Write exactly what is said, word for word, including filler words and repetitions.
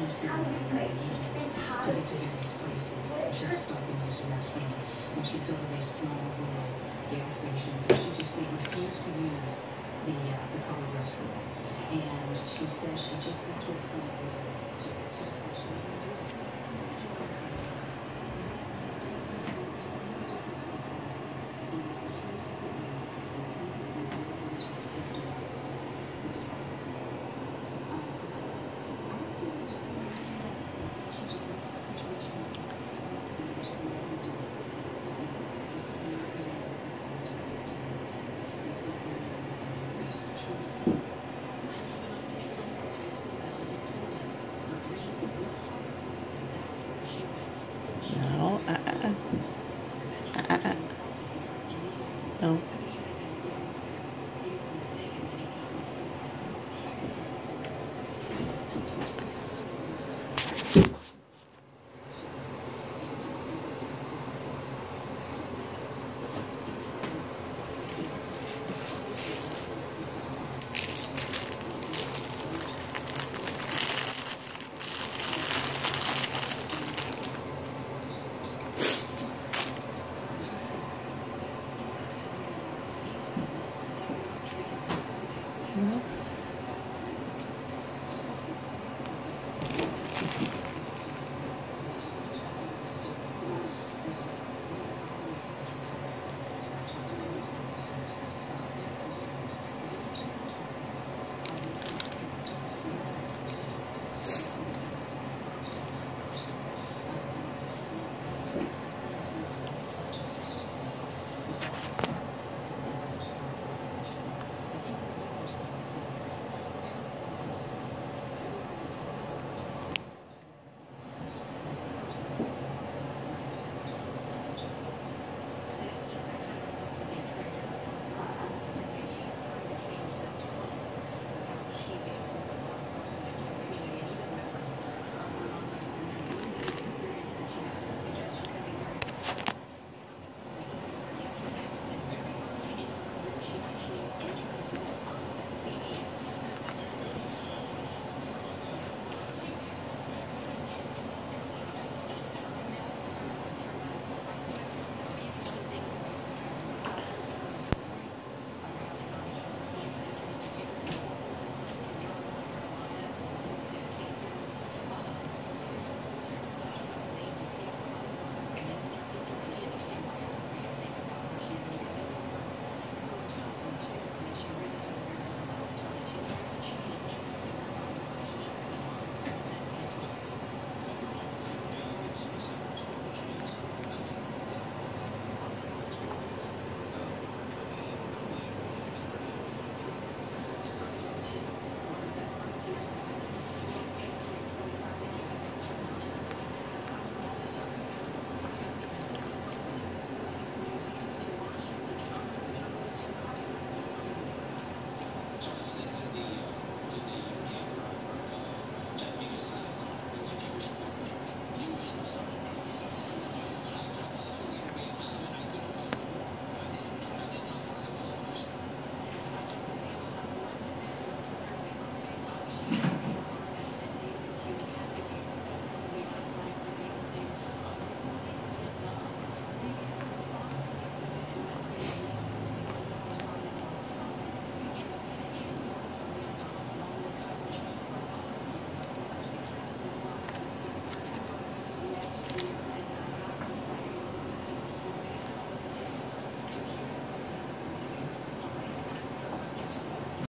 comes through in the evenings to get to various places. And she'd stop and use the restroom. And she'd go to these small rural gas stations, and she just would refuse to use the, uh, the colored restroom. And she says she just got to a